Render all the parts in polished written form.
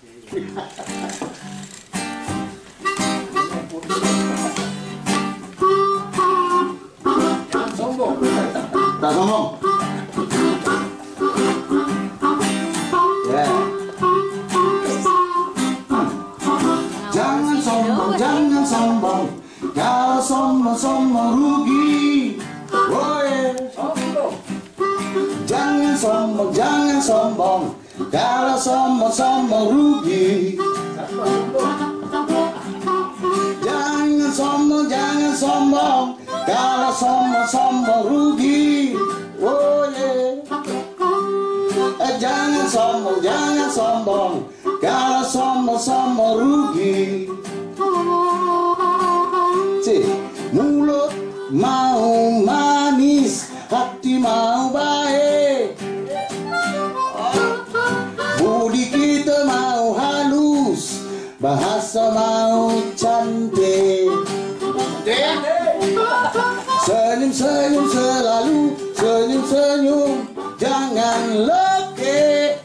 Sombong. Tak sombong. Jangan sombong, jangan sombong. Kalau sombong rugi. Oh yeah. Jangan sombong, jangan sombong. Kalau sombong rugi. Jangan sombong, jangan sombong. Kalau sombong rugi. Oh yeah. Jangan sombong, jangan sombong. Kalau sombong rugi. Mulut mau manis, hati mau baik. Budi kita mau halus, bahasa mau cantik. Senyum-senyum selalu, senyum-senyum, jangan lekeh.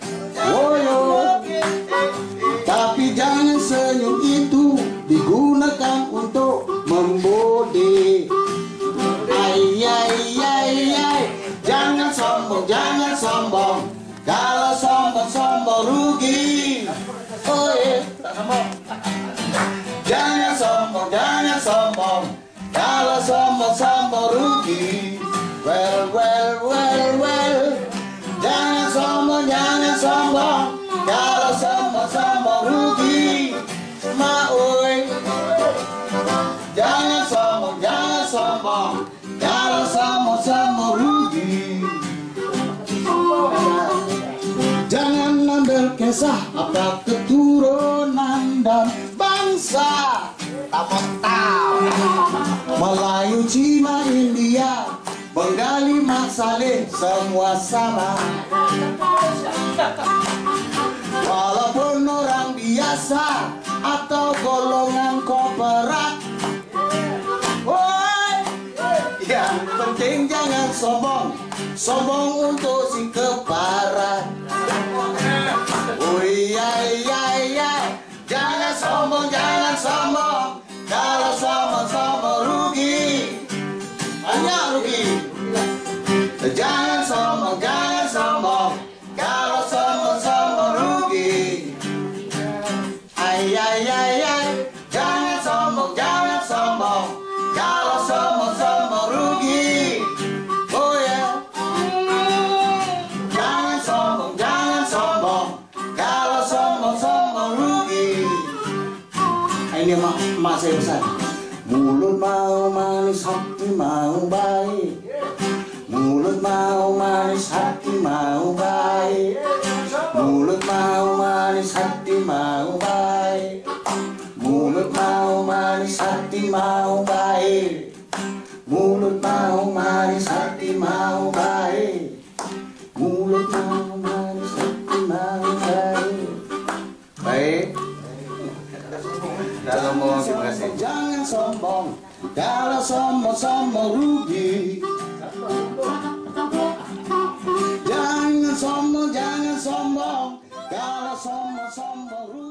Tapi jangan senyum itu digunakan untuk membodi. Ay. Jangan sombong, jangan sombong. Kalau sombong rugi. Oh yeah. Jangan sombong, jangan sombong. Kalau sombong rugi. Well. Jangan sombong, jangan sombong. Kalau sombong rugi. Maui. Jangan sombong, jangan sombong. Kalau sombong rugi. Jangan ambil kisah apa keturunan dan bangsa. Tahu Melayu, Cina, India, Bengali, Masaleh, semua sama. Walaupun orang biasa atau golongan kooperat, yang penting jangan sombong untuk si keparat. Jangan sombong, jangan sombong. Kalau sombong rugi, hanya rugi. Jangan sombong, jangan sombong. Kalau sombong rugi. Ay. Jangan sombong, jangan sombong. Kalau sombong rugi. Oh yeah. Jangan sombong, jangan sombong. Kalau sombong rugi. Ini mak saya pesan. Mulut mau manis, hati mau baik. Mulut mau manis, hati mau baik. Mulut mau manis, hati mau baik. Mulut mau manis, hati mau baik. Mulut mau manis, hati mau baik. Mulut mau manis, hati mau baik. Baik. Jangan sombong, kalau sombong rugi. Jangan sombong, kalau sombong rugi.